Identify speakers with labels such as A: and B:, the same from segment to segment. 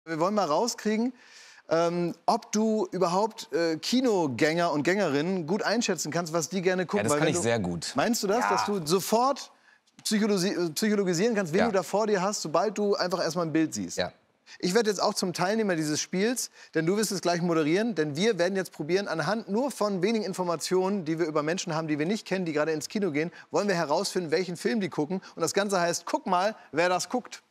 A: Wir wollen mal rauskriegen, ob du überhaupt Kinogänger und Gängerinnen gut einschätzen kannst, was die gerne gucken.
B: Ja, das kann ich sehr gut.
A: Meinst du das, dass du sofort psychologisieren kannst, wen du da vor dir hast, sobald du einfach erstmal ein Bild siehst?
B: Ja.
A: Ich werde jetzt auch zum Teilnehmer dieses Spiels, denn du wirst es gleich moderieren, denn wir werden jetzt probieren, anhand nur von wenigen Informationen, die wir über Menschen haben, die wir nicht kennen, die gerade ins Kino gehen, wollen wir herausfinden, welchen Film die gucken. Und das Ganze heißt, guck mal, wer das guckt.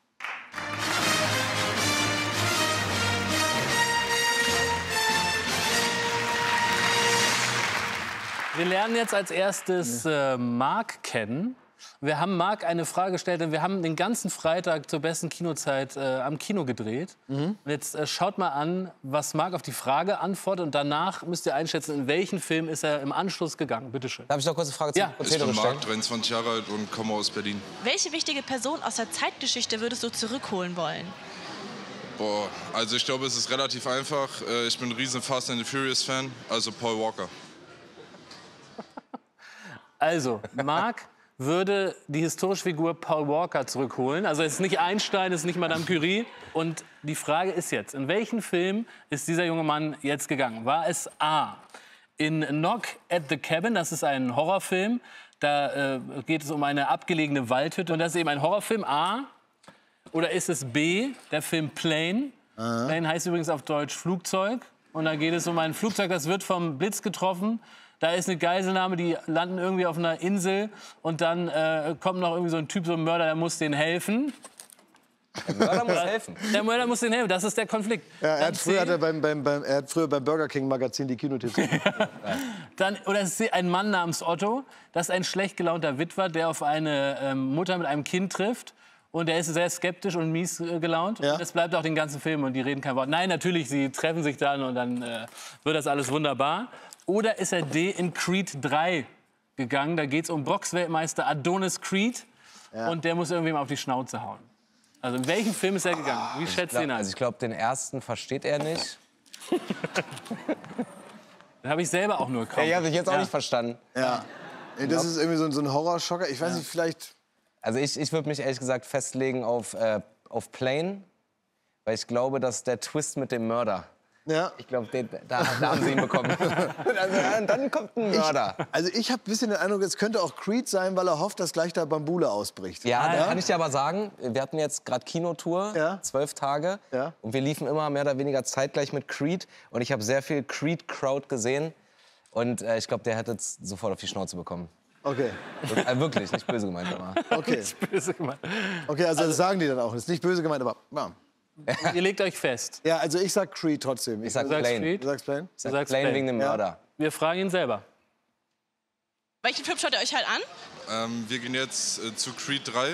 C: Wir lernen jetzt als erstes Marc kennen. Wir haben Marc eine Frage gestellt, denn wir haben den ganzen Freitag zur besten Kinozeit am Kino gedreht. Und jetzt schaut mal an, was Marc auf die Frage antwortet. Und danach müsst ihr einschätzen, in welchen Film ist er im Anschluss gegangen. Bitte schön.
B: Darf ich noch kurz eine Frage zum Prozedere
D: Ich bin
B: stellen?
D: Marc, 23 Jahre alt und komme aus Berlin.
E: Welche wichtige Person aus der Zeitgeschichte würdest du zurückholen wollen?
D: Boah, also ich glaube, es ist relativ einfach. Ich bin ein riesen Fast and the Furious Fan, also Paul Walker.
C: Also, Marc würde die historische Figur Paul Walker zurückholen. Also es ist nicht Einstein, es ist nicht Madame Curie. Und die Frage ist jetzt, in welchen Film ist dieser junge Mann jetzt gegangen? War es A, in Knock at the Cabin, das ist ein Horrorfilm. Da geht es um eine abgelegene Waldhütte und das ist eben ein Horrorfilm, A. Oder ist es B, der Film Plane? Plane heißt übrigens auf Deutsch Flugzeug. Und da geht es um ein Flugzeug, das wird vom Blitz getroffen. Da ist eine Geiselnahme, die landen irgendwie auf einer Insel. Und dann kommt noch irgendwie so ein Typ, so ein Mörder, der muss denen helfen.
B: Der Mörder muss helfen.
C: Der Mörder muss denen helfen, das ist der Konflikt.
A: Ja, er hat früher beim Burger King Magazin die Kinotipps.
C: Oder es ist ein Mann namens Otto. Das ist ein schlecht gelaunter Witwer, der auf eine Mutter mit einem Kind trifft. Und er ist sehr skeptisch und mies gelaunt.
A: Ja.
C: Und das bleibt auch den ganzen Film und die reden kein Wort. Nein, natürlich, sie treffen sich dann und dann wird das alles wunderbar. Oder ist er D in Creed 3 gegangen? Da geht es um Boxweltmeister Adonis Creed. Ja. Und der muss irgendwem auf die Schnauze hauen. Also in welchen Film ist er gegangen? Wie schätzt ihr ihn ein?
B: Also ich glaube, den ersten versteht er nicht.
C: Den habe ich selber auch nur kaum.
B: Ja, habe ich jetzt auch nicht verstanden.
A: Ja. Das ist irgendwie so ein Horrorschocker. Ich weiß nicht, vielleicht...
B: Also ich würde mich ehrlich gesagt festlegen auf Plane, weil ich glaube, dass der Twist mit dem Mörder, ich glaube, da haben sie ihn bekommen. Also, dann kommt ein Mörder.
A: Ich habe ein bisschen den Eindruck, es könnte auch Creed sein, weil er hofft, dass gleich da Bambule ausbricht.
B: Ja, da kann ich dir aber sagen, wir hatten jetzt gerade Kinotour, 12 Tage, und wir liefen immer mehr oder weniger zeitgleich mit Creed. Und ich habe sehr viel Creed-Crowd gesehen und ich glaube, der hätte jetzt sofort auf die Schnauze bekommen.
A: Okay.
B: Wirklich, nicht böse gemeint, aber.
A: Okay.
C: Nicht böse gemeint.
A: Okay, also das sagen die dann auch. Das ist nicht böse gemeint, aber... Ja.
C: Ihr legt euch fest.
A: Ja, also ich sag Creed trotzdem.
B: Ich sag
C: Du sagst
B: Plane.
C: Creed?
A: Du sagst Plane?
B: Ich sag Plane wegen dem Mörder.
C: Wir fragen ihn selber.
E: Welchen Film schaut ihr euch halt an?
D: Wir gehen jetzt zu Creed 3.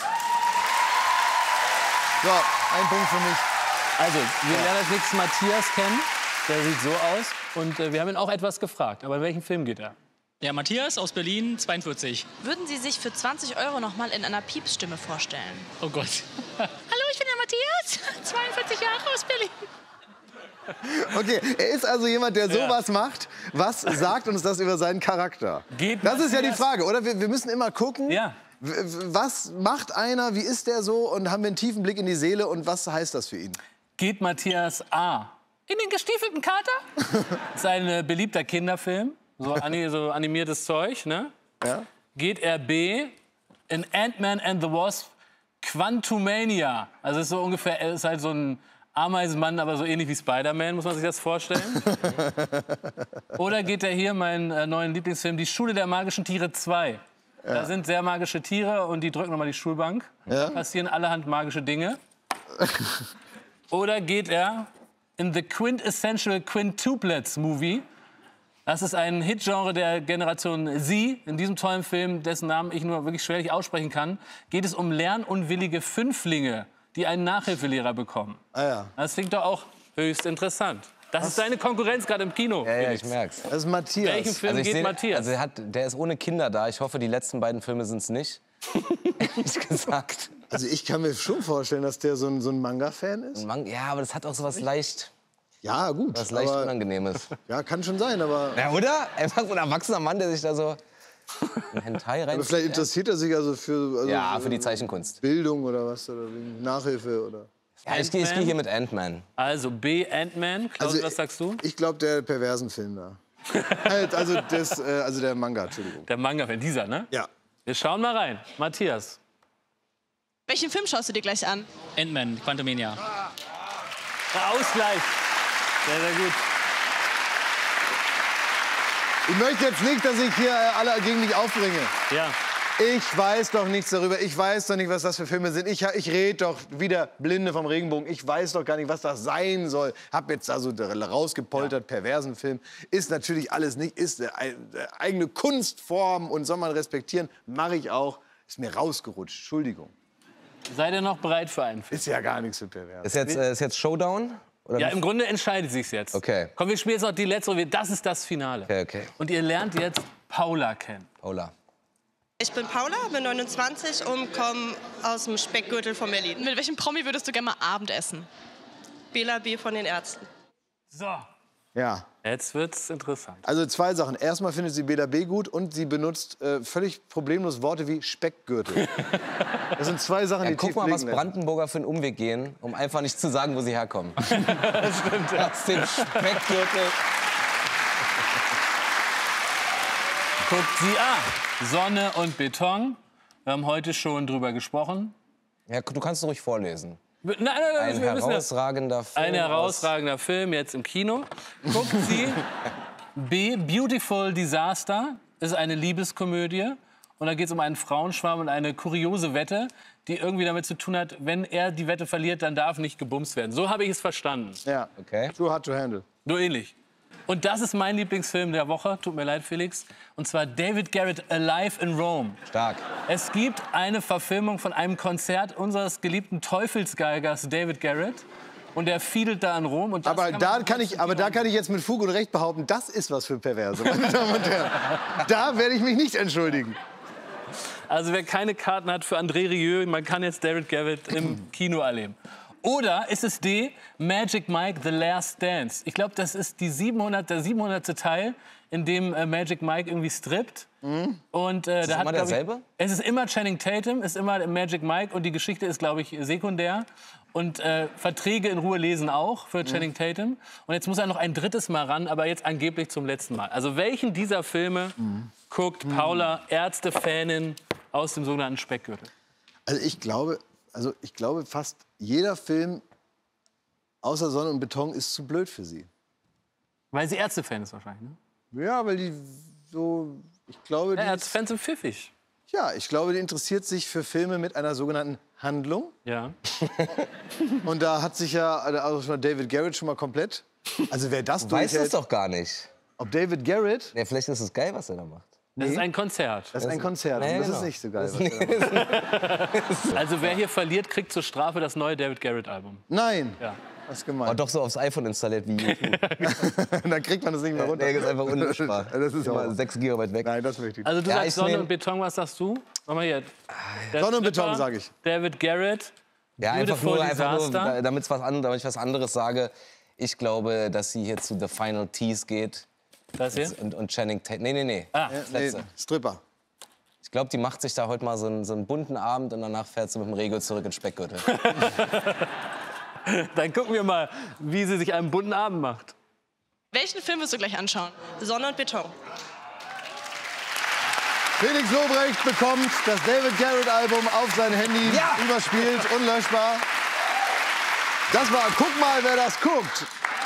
A: So, ein Punkt für mich.
C: Also, wir lernen als nächstes Matthias kennen. Der sieht so aus. Und wir haben ihn auch etwas gefragt. Aber in welchen Film geht er?
F: Ja, Matthias aus Berlin, 42.
E: Würden Sie sich für 20 € noch mal in einer Piepsstimme vorstellen?
F: Oh Gott.
E: Hallo, ich bin der Matthias, 42 Jahre aus Berlin.
A: Okay, er ist also jemand, der sowas macht. Was sagt uns das über seinen Charakter? Das ist ja die Frage, oder? Wir müssen immer gucken, was macht einer, wie ist der so? Und haben wir einen tiefen Blick in die Seele und was heißt das für ihn?
C: Geht Matthias A. in den gestiefelten Kater? Das ist ein beliebter Kinderfilm. So animiertes Zeug, ne?
A: Ja.
C: Geht er B in Ant-Man and the Wasp Quantumania? Also ist so ungefähr, er ist halt so ein Ameisenmann, aber so ähnlich wie Spider-Man, muss man sich das vorstellen. Oder geht er hier, meinen neuen Lieblingsfilm, Die Schule der magischen Tiere 2. Da sind sehr magische Tiere und die drücken nochmal die Schulbank. Da passieren allerhand magische Dinge. Oder geht er in The Quintessential Quintuplets Movie. Das ist ein Hitgenre der Generation Z. In diesem tollen Film, dessen Namen ich nur wirklich schwerlich aussprechen kann, geht es um lernunwillige Fünflinge, die einen Nachhilfelehrer bekommen. Das klingt doch auch höchst interessant. Das ist seine Konkurrenz gerade im Kino.
B: Ja, ich merk's.
A: Das ist Matthias.
C: Welchen Film geht Matthias?
B: Also der ist ohne Kinder da. Ich hoffe, die letzten beiden Filme sind's nicht. Ehrlich gesagt.
A: Also ich kann mir schon vorstellen, dass der so ein Manga-Fan ist.
B: Ja, aber das hat auch so was leicht...
A: Ja, gut.
B: Was leicht Unangenehmes.
A: Ja, kann schon sein, aber...
B: Ja, oder? Einfach so ein erwachsener Mann, der sich da so ein Hentai rein...
A: Aber vielleicht interessiert er sich also für...
B: ja, für die Zeichenkunst.
A: Bildung oder was, oder Nachhilfe, oder...
B: Ja, ich gehe hier mit Ant-Man.
C: Also B, Ant-Man. Klaus, was sagst du?
A: Ich glaube, der perversen Film da. Also der Manga, Entschuldigung.
C: Der Manga-Fan, dieser, ne?
A: Ja.
C: Wir schauen mal rein. Matthias.
G: Welchen Film schaust du dir gleich an?
F: Ant-Man, Quantumania.
C: Der Ausgleich. Sehr, sehr gut.
A: Ich möchte jetzt nicht, dass ich hier alle gegen mich aufbringe.
C: Ja.
A: Ich weiß doch nichts darüber. Ich weiß doch nicht, was das für Filme sind. Ich rede doch wieder Blinde vom Regenbogen. Ich weiß doch gar nicht, was das sein soll. Hab jetzt also rausgepoltert, perversen Film. Ist natürlich alles nicht. Ist eine eigene Kunstform und soll man respektieren. Mache ich auch. Ist mir rausgerutscht. Entschuldigung.
C: Seid ihr noch bereit für einen Film?
A: Ist ja gar nichts für pervers.
B: Ist jetzt Showdown? Oder
C: ja, im Grunde entscheidet sich's jetzt.
B: Okay.
C: Komm, wir spielen jetzt noch die letzte. Das ist das Finale.
B: Okay.
C: Und ihr lernt jetzt Paula kennen.
B: Paula.
H: Ich bin Paula, bin 29 und komme aus dem Speckgürtel von Berlin.
G: Mit welchem Promi würdest du gerne mal Abendessen?
H: Bela B. von den Ärzten.
C: So.
A: Ja.
C: Jetzt wird's interessant.
A: Also zwei Sachen. Erstmal findet sie Bela B. gut und sie benutzt völlig problemlos Worte wie Speckgürtel. Das sind zwei Sachen, die
B: guck mal, was Brandenburger für einen Umweg gehen, um einfach nicht zu sagen, wo sie herkommen.
C: Das stimmt, ja.
B: Aus dem Speckgürtel.
C: Guckt sie an. Sonne und Beton. Wir haben heute schon drüber gesprochen.
B: Ja, du kannst es ruhig vorlesen.
C: Nein,
B: ein herausragender Film.
C: Ein herausragender Film, jetzt im Kino. Guckt sie. B, Beautiful Disaster. Ist eine Liebeskomödie. Und da geht es um einen Frauenschwarm und eine kuriose Wette, die irgendwie damit zu tun hat, wenn er die Wette verliert, dann darf nicht gebumst werden. So habe ich es verstanden.
A: Ja,
B: okay.
A: Too hard to handle.
C: Nur ähnlich. Und das ist mein Lieblingsfilm der Woche. Tut mir leid, Felix. Und zwar David Garrett, Alive in Rome.
B: Stark.
C: Es gibt eine Verfilmung von einem Konzert unseres geliebten Teufelsgeigers David Garrett. Und er fiedelt da in Rom. Und
A: aber da kann ich jetzt mit Fug und Recht behaupten, das ist was für Perverse, meine Damen und Herren. Da werde ich mich nicht entschuldigen.
C: Also wer keine Karten hat für André Rieu, man kann jetzt David Garrett im Kino erleben. Oder ist es D, Magic Mike, The Last Dance? Ich glaube, das ist der 700. Teil, in dem Magic Mike irgendwie strippt. Und,
B: ist das immer derselbe?
C: Es ist immer Channing Tatum, ist immer Magic Mike. Und die Geschichte ist, glaube ich, sekundär. Und Verträge in Ruhe lesen auch für Channing Tatum. Und jetzt muss er noch ein drittes Mal ran, aber jetzt angeblich zum letzten Mal. Also welchen dieser Filme guckt Paula, Ärzte-Fanin, aus dem sogenannten Speckgürtel?
A: Also ich glaube fast jeder Film außer Sonne und Beton ist zu blöd für sie.
C: Weil sie Ärzte-Fan ist wahrscheinlich, ne?
A: Ja, weil die so, ich glaube...
C: Ja, Ärzte-Fans sind pfiffig.
A: Ja, ich glaube, die interessiert sich für Filme mit einer sogenannten Handlung.
C: Ja.
A: Und da hat sich ja also schon David Garrett schon mal komplett... Also wer das
B: durchhält... Du weißt es doch gar nicht.
A: Ob David Garrett...
B: Ja, vielleicht ist es geil, was er da macht.
C: Das ist ein Konzert.
A: Das ist ein Konzert.
B: Nee,
A: das ist nicht so geil.
C: Also wer hier verliert, kriegt zur Strafe das neue David Garrett-Album.
A: Nein.
C: Ja.
A: Das ist gemein.
B: Oh, doch so aufs iPhone installiert wie YouTube.
A: Dann kriegt man das nicht mehr runter.
B: Nee, das ist einfach unlöschbar.
A: Das ist
B: immer 6 GB weg.
A: Nein, das möchte ich nicht.
C: Also du sagst Sonne und Beton, was sagst du? Mach mal hier.
A: Sonne und Beton, sage ich.
C: David Garrett.
B: Ja, einfach nur, damit ich was anderes sage. Ich glaube, dass sie hier zu The Final Tease geht.
C: Das hier?
B: Und Channing Tatum. Nee.
A: Nee, Stripper.
B: Ich glaube, die macht sich da heute mal so einen bunten Abend und danach fährt sie mit dem Regio zurück ins Speckgürtel.
C: Dann gucken wir mal, wie sie sich einen bunten Abend macht.
G: Welchen Film wirst du gleich anschauen?
H: Sonne und Beton.
A: Felix Lobrecht bekommt das David Garrett-Album auf sein Handy überspielt, unlöschbar. Das war Guck mal, wer das guckt.